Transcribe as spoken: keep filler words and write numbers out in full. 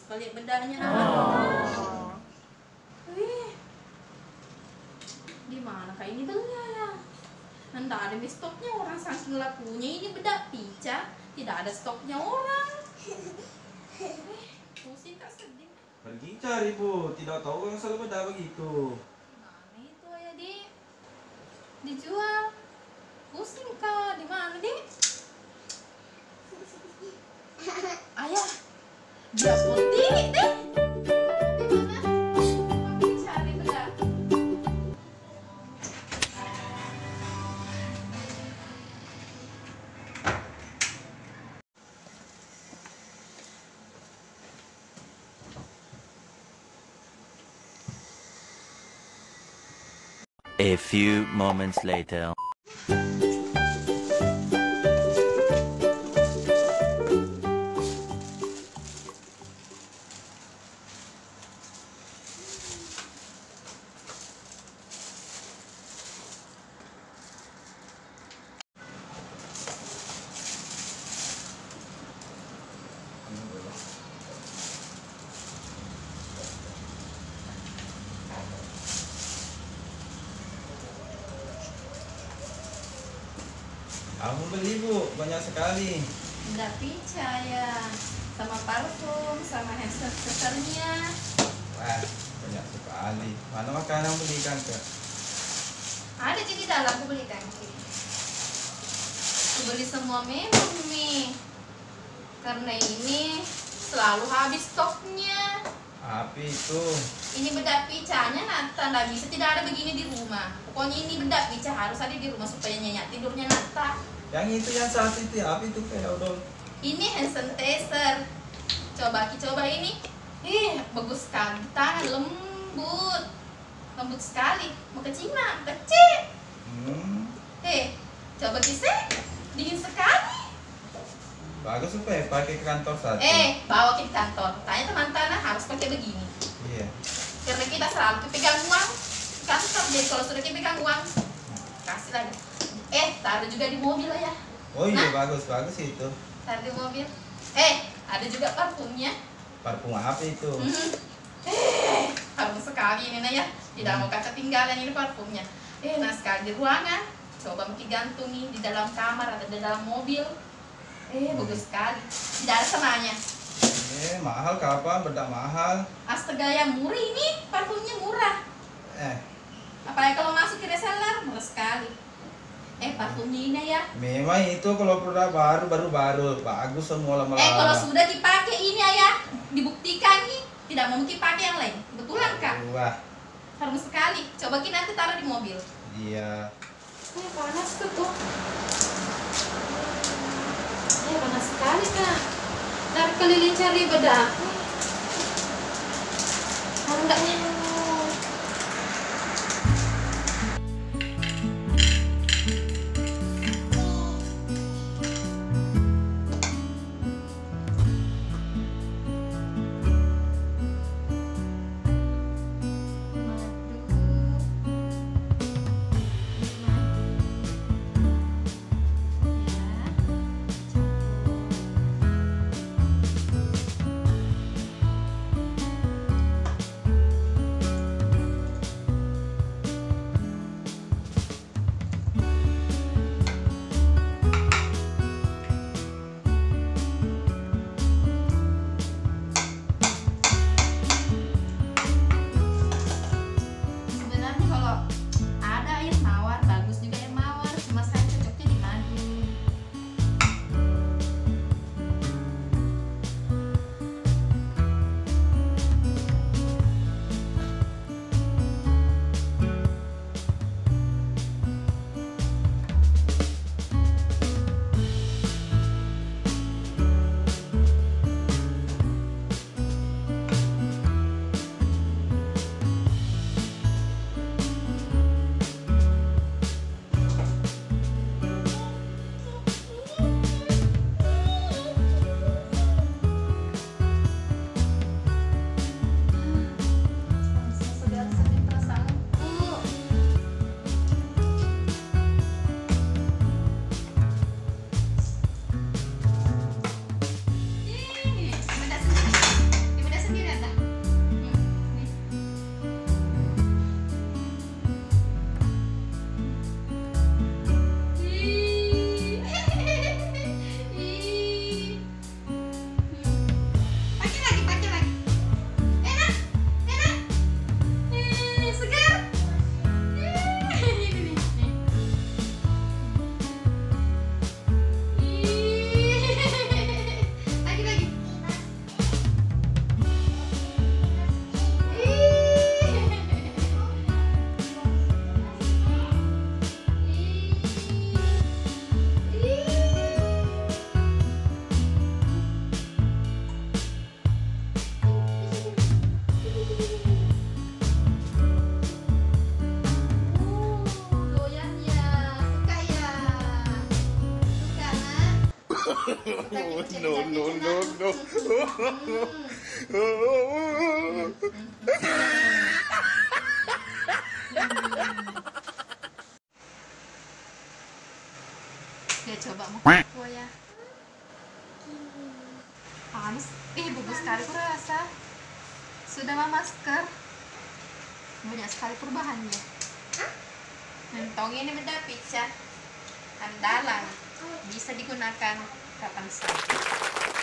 sekali bedanya. Oh. Wih, di mana kak ini beli ya? Nggak ada di stoknya orang saking lakunya ini bedak pica, tidak ada stoknya orang. Eh, pusing kak sedih. Pergi cari bu, tidak tahu yang selalu beda begitu. Mana itu ya di? Dijual. Pusing kak, di mana di? Ayah, dia putih deh. Di mana? Mami cari bedak. A few moments later. Kamu beli bu, banyak sekali. Bedak pica ya, sama parfum, sama hand sanitizer-nya. Wah, banyak sekali. Mana makanan belikan kak? Ada di dalam, aku belikan. Aku beli semua minum nih, karena ini selalu habis stoknya. Api itu. Ini bedak picanya nata nggak bisa, tidak ada begini di rumah. Pokoknya ini bedak pica harus ada di rumah supaya nyenyak tidurnya nata. Yang itu yang satu itu api itu kayak odol. Ini hand sanitizer. Coba Ki coba ini. Ih, bagus sekali. Tangan lembut. Lembut sekali. Mau ke Cina, kecil. Hmm, Eh, coba Ki se. Dingin sekali. bagus supaya pakai ke kantor satu. Eh, bawa ke kantor. Tanya teman tanah harus pakai begini. Iya. Karena kita selalu kepegang uang di kantor. Jadi kalau sudah kepegang uang, kasih lagi. Eh, taruh juga di mobil lah ya. Oh iya, Nah. bagus bagus itu. Taruh di mobil. Eh, ada juga parfumnya. Parfum api itu. Mhm. Eh, harum sekali ini nah ya. Tidak mau kakak tinggalan ini parfumnya. Eh, nah sekali di ruangan. Coba mungkin gantung nih di dalam kamar atau di dalam mobil. Eh, bagus sekali. Tidak ada samanya. Eh, mahal kapan? Bedak mahal. Astaga ya murah ini, parfumnya murah. Eh, Apalagi kalau masuk ke reseller, murah sekali. Eh, parfumnya ini ya. memang itu kalau produk baru baru baru bagus semua lama-lama. Eh, kalau sudah dipakai ini ya, dibuktikan nih, tidak mau dipakai yang lain. Betulan kak? Wah, Harum sekali. Coba kita nanti taruh di mobil. iya. Eh, panas tuh tuh. Eh, panas sekali kak. Dari keliling cari bedak. Tahu enggak ya? No, no, no, no. Ya coba mau gua ya. Panas. Eh, bagus sekali ku rasa. Sudah mah masker. Banyak sekali perubahannya. Mentong ini beda pizza. Andalan. Bisa digunakan kapan saja.